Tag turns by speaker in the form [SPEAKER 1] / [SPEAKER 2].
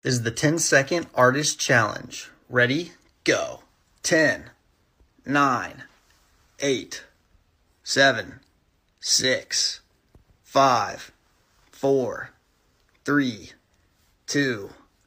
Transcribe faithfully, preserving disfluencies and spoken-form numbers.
[SPEAKER 1] This is the ten second artist challenge. Ready? Go. ten, nine, eight, seven, six, five, four, three, two,